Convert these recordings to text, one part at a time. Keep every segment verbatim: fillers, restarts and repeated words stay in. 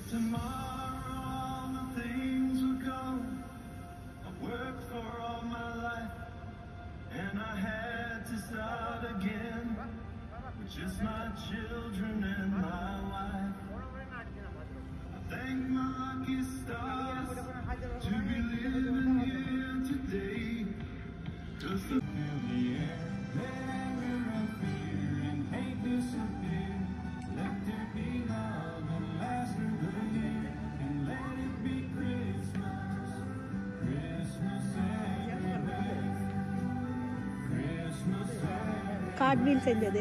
Tomorrow all the things will go. I worked for all my life, and I had to start again with just my children and my wife. I thank my lucky stars to be living here today. Cause the feel the air, let anger and fear and hate disappear. Let there be love and last through the year, and let it be Christmas, Christmas everywhere, Christmas everywhere. Card wheel செஞ்சது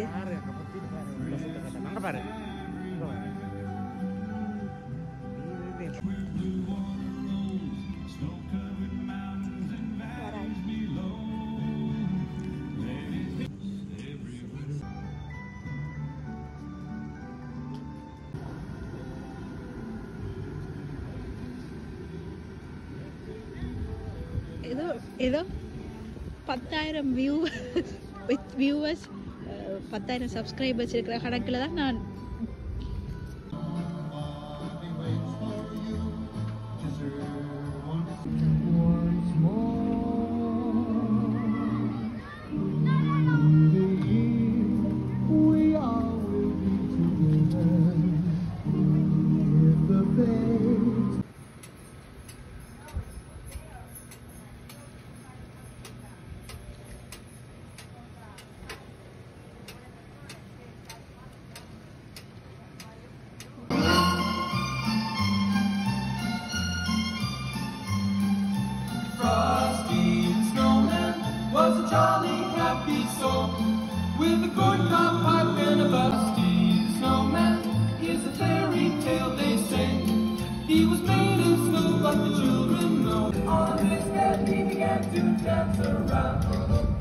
ஏதோ ஏதோ பத்தாயிரம் view with viewers பத்தாயிரம் subscribers இருக்கிற கணக்கில் தான் நான் was a jolly happy soul with a corncob pipe and a busty snowman is a fairy tale they say. He was made of snow, but the children know. On his head he began to dance around.